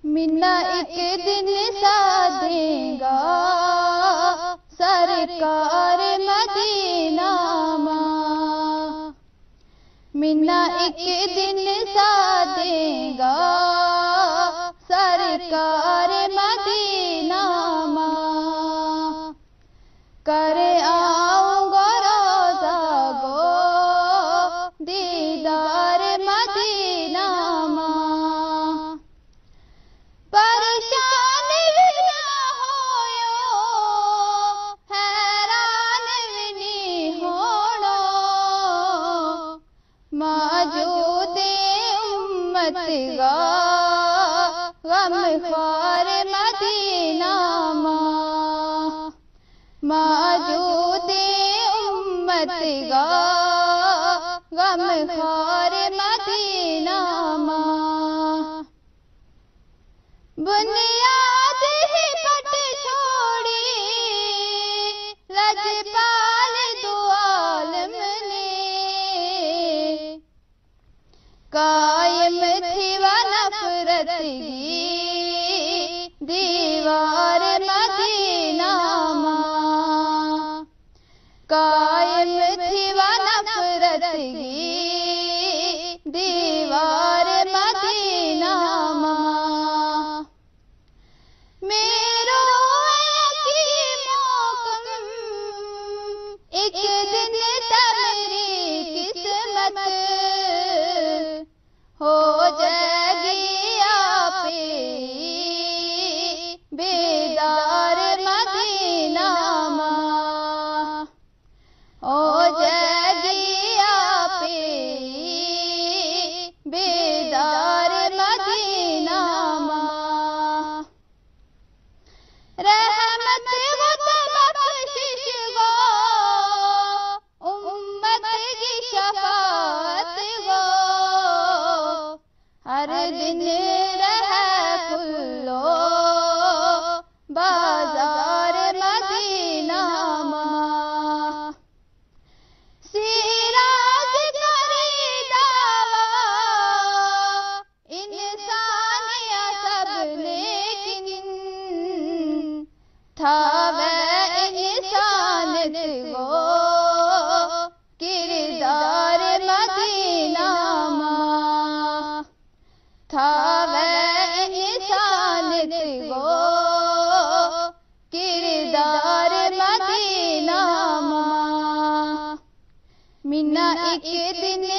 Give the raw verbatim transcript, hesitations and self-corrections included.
मिन्ना एक दिन साधेगा सरकार मदीना मां। मिन्ना एक दिन साधेगा सरकार मदीना मां। कर आऊंगा रोज़ा गो दीदार मदीना मां। परेशान भी ना होयो हैरान भी नी होनो। मौजूदे उम्मत गा गमख्वार मदीना मां। मौजूदे उम्मत गा गमख्वार मदीना मां। बुनियाद ही पट छोड़ी लजपाल दो आलम ने। कायम थी व नफरत की दीवार मदीना मां। कायम थी व नफरत की दीवार मदीना मां। मेरो यकीमों कम एक दिन तमरी किस्मत हो जाएगी आपे बेदार मदीना मां। हो जाएगी आपे बेदार मदीना मां। रहमत वो बख्शिश गो उम्मत की शफाअत गो। हर दिन रह खुल्लो बाजार मदीना मां। सिराज करे दावा इंसान या सब लेकिन था वह इंसान गो किरदार मदीना मां। था वह इंसान गो किरदार मदीना मां। मिन्ना एक दिन